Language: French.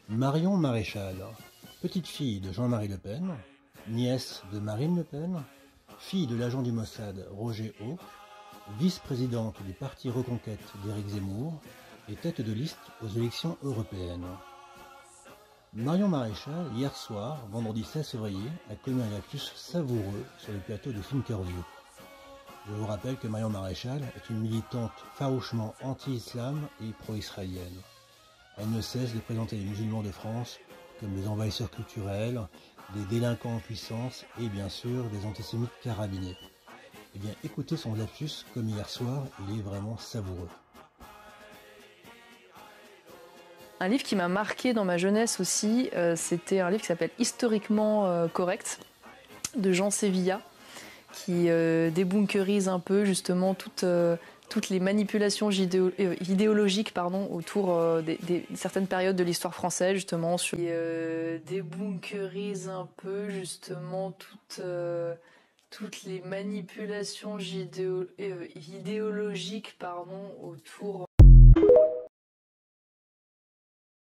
Marion Maréchal, petite fille de Jean-Marie Le Pen, nièce de Marine Le Pen, fille de l'agent du Mossad Roger Hawk, vice-présidente du parti Reconquête d'Éric Zemmour et tête de liste aux élections européennes. Marion Maréchal, hier soir, vendredi 16 février, a commis un lapsus savoureux sur le plateau de Thinkerview. Je vous rappelle que Marion Maréchal est une militante farouchement anti-islam et pro-israélienne. Elle ne cesse de présenter les musulmans de France comme des envahisseurs culturels, des délinquants en puissance et bien sûr des antisémites carabinés. Eh bien écoutez son lapsus comme hier soir, il est vraiment savoureux. Un livre qui m'a marqué dans ma jeunesse aussi, c'était un livre qui s'appelle Historiquement correct de Jean Sévilla, qui débunkerise un peu justement toutes les manipulations idéologiques autour de certaines périodes de l'histoire française justement. Débunkerise un peu justement toutes les manipulations idéologiques autour